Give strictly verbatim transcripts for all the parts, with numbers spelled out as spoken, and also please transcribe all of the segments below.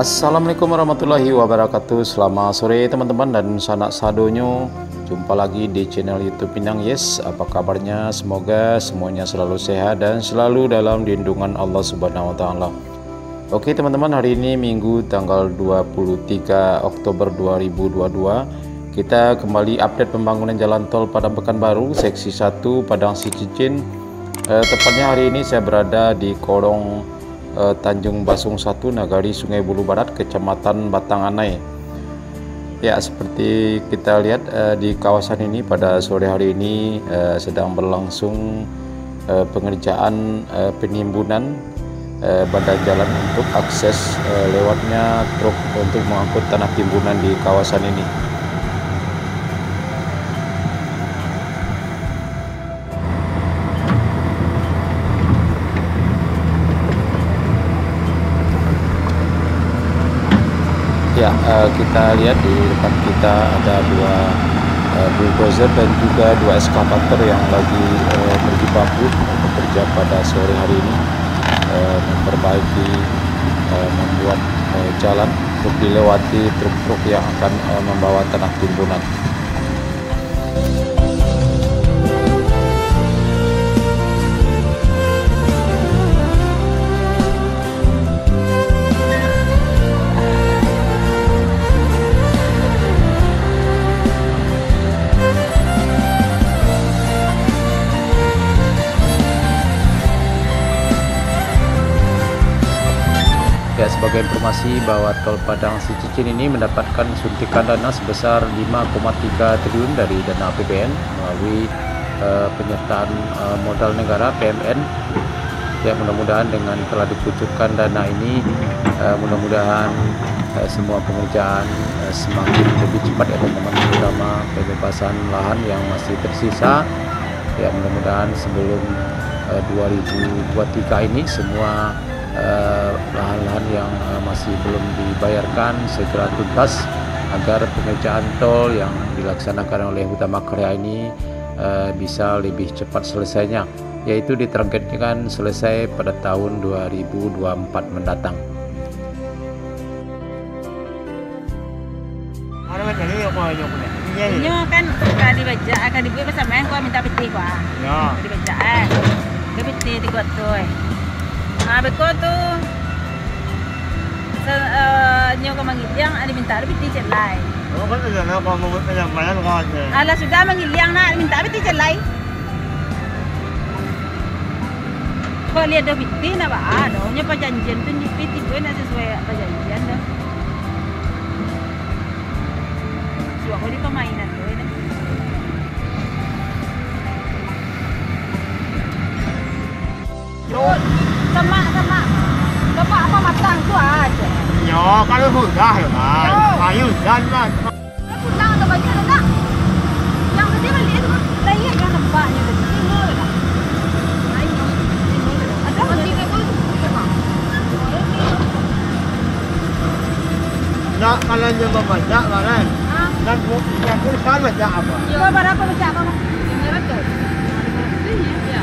Assalamualaikum warahmatullahi wabarakatuh. Selamat sore teman-teman dan sanak sadonyo. Jumpa lagi di channel YouTube Minang Yes. Apa kabarnya? Semoga semuanya selalu sehat dan selalu dalam lindungan Allah Subhanahu wa taala. Oke teman-teman, hari ini Minggu tanggal dua puluh tiga Oktober dua ribu dua puluh dua. Kita kembali update pembangunan jalan tol Padang Pekanbaru seksi satu Padang Sicicin. Eh, tepatnya hari ini saya berada di Kolong Uh, Tanjung Basung satu, Nagari Sungai Bulu Barat, Kecamatan Batanganai. Ya, seperti kita lihat uh, di kawasan ini pada sore hari ini uh, sedang berlangsung uh, pengerjaan uh, penimbunan uh, badan jalan untuk akses uh, lewatnya truk untuk mengangkut tanah timbunan di kawasan ini. Ya, uh, kita lihat di depan kita ada dua uh, bulldozer dan juga dua eskavator yang lagi uh, berjibaku bekerja pada sore hari ini, uh, memperbaiki, uh, membuat uh, jalan untuk dilewati truk-truk yang akan uh, membawa tanah timbunan. Ya, sebagai informasi bahwa tol Padang Sicicin ini mendapatkan suntikan dana sebesar lima koma tiga triliun dari dana A P B N melalui uh, penyertaan uh, modal negara P M N. Ya, mudah-mudahan dengan telah dikucurkan dana ini, uh, mudah-mudahan uh, semua pengerjaan uh, semakin lebih cepat ya teman-teman, terutama pembebasan lahan yang masih tersisa. Ya, mudah-mudahan sebelum uh, dua ribu dua puluh tiga ini semua lahan-lahan uh, yang uh, masih belum dibayarkan segera tuntas agar pengerjaan tol yang dilaksanakan oleh Utama Karya ini uh, bisa lebih cepat selesainya, yaitu ditargetkan selesai pada tahun dua ribu dua puluh empat mendatang. Ini kan akan dibaca, akan dibuat bersama yang kau minta peti kau. Ya. Dibaca eh, dia peti tiga tu. Ah, beko tu, se, uh, nyo kau manggiliang, ada minta ada peti celai. Oh, kan ada nak kau mau yang mana kau je? Alah sudah manggiliang nak minta peti celai. Kau lihat ada peti nak apa? Ada, nyo perjanjian tu nyo peti tu nak sesuai perjanjian dah. Suak kau di permainan tu ni. Yo. Sama sama sama apa matang tu aja. Yo, kalau sudah ya kan, ayo jalan. Pulang atau banyak tak? Yang tadi balik tu, lain yang nampaknya tadi. Timur tak? Ayo, ada mesti pun sama. Ya, kalau nyoba banyak kan. Dan yang kurang banyak apa? Yo, berapa banyak apa? lima ratus. Ya.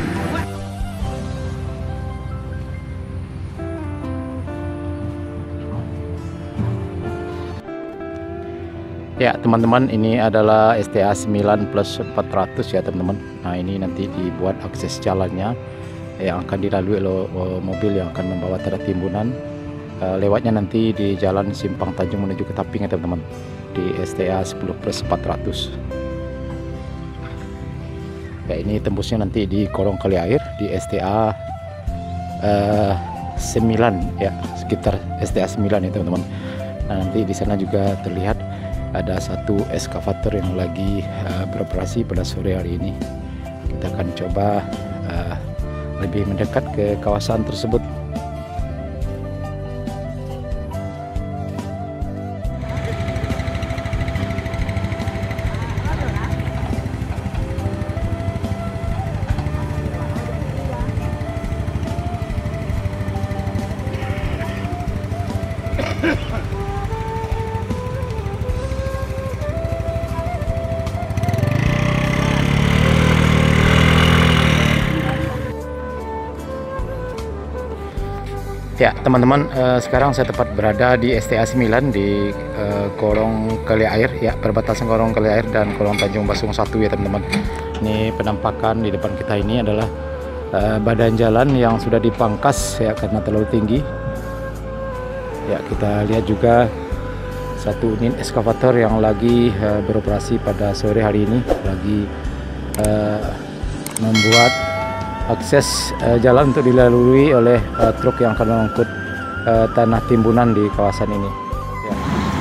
Ya teman-teman, ini adalah S T A sembilan plus empat ratus ya teman-teman. Nah, ini nanti dibuat akses jalannya yang akan dilalui oleh mobil yang akan membawa tanah timbunan. Uh, lewatnya nanti di jalan Simpang Tanjung menuju ke Taping ya teman-teman, di S T A sepuluh plus empat ratus. Ya, ini tembusnya nanti di kolong kali air di S T A uh, sembilan ya, sekitar S T A sembilan ya teman-teman. Nah, nanti di sana juga terlihat ada satu eskavator yang lagi uh, beroperasi pada sore hari ini. Kita akan coba uh, lebih mendekat ke kawasan tersebut. Ya teman-teman, eh, sekarang saya tepat berada di S T A sembilan di eh, Korong Kali Air, ya, perbatasan Korong Kali Air dan Korong Tanjung Basung satu ya teman-teman. Ini penampakan di depan kita ini adalah eh, badan jalan yang sudah dipangkas ya karena terlalu tinggi. Ya, kita lihat juga satu unit eskavator yang lagi uh, beroperasi pada sore hari ini, lagi uh, membuat akses uh, jalan untuk dilalui oleh uh, truk yang akan mengangkut uh, tanah timbunan di kawasan ini. Ya.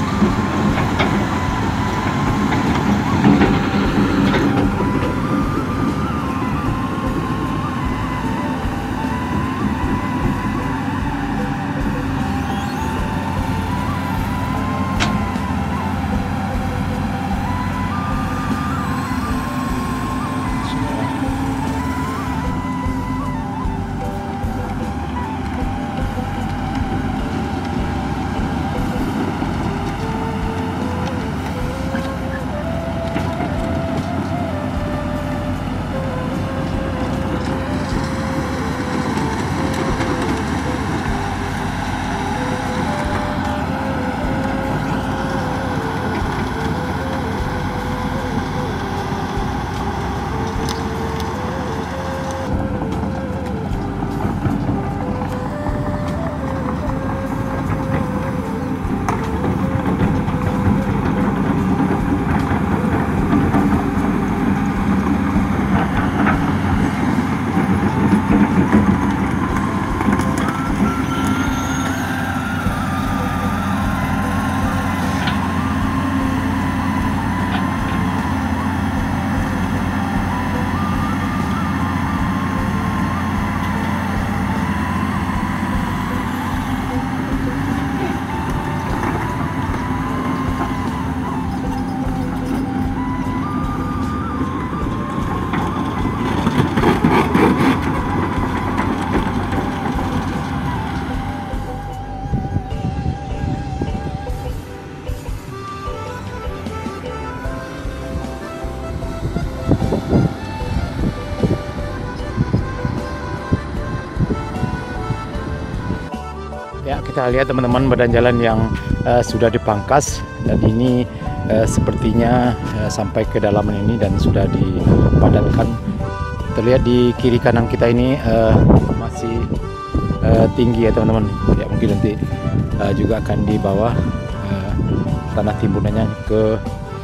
Ya, kita lihat teman-teman badan jalan yang uh, sudah dipangkas dan ini uh, sepertinya uh, sampai ke dalaman ini dan sudah dipadatkan. Terlihat di kiri kanan kita ini uh, masih uh, tinggi ya teman-teman. Ya, mungkin nanti uh, juga akan di bawah uh, tanah timbunannya ke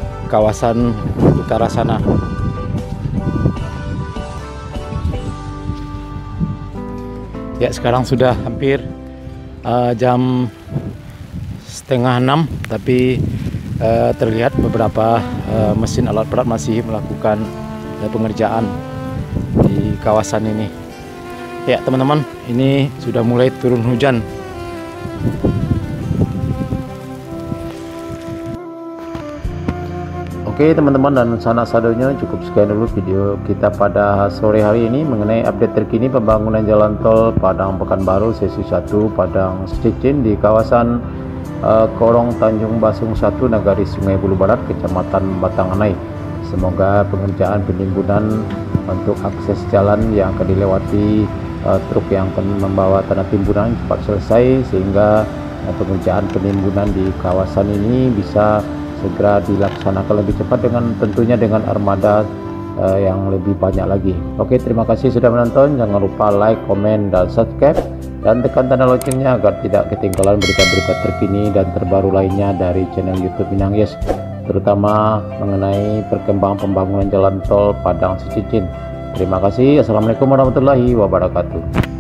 kawasan utara sana. Ya, sekarang sudah hampir Uh, jam setengah enam, tapi uh, terlihat beberapa uh, mesin alat berat masih melakukan uh, pengerjaan di kawasan ini. Ya teman-teman, ini sudah mulai turun hujan. Oke teman-teman dan sanak sadonya, cukup sekian dulu video kita pada sore hari ini mengenai update terkini pembangunan jalan tol Padang Pekanbaru sesi satu Padang Cicin di kawasan uh, Korong Tanjung Basung satu Nagari Sungai Bulu Barat, Kecamatan Batanganai. Semoga pengerjaan penimbunan untuk akses jalan yang akan dilewati uh, truk yang akan membawa tanah timbunan cepat selesai, sehingga uh, pengerjaan penimbunan di kawasan ini bisa segera dilaksanakan lebih cepat, dengan tentunya dengan armada uh, yang lebih banyak lagi. Oke, terima kasih sudah menonton. Jangan lupa like, komen, dan subscribe, dan tekan tanda loncengnya agar tidak ketinggalan berita-berita terkini dan terbaru lainnya dari channel YouTube Minang Yes, terutama mengenai perkembangan pembangunan jalan tol Padang Cicin. Terima kasih. Assalamualaikum warahmatullahi wabarakatuh.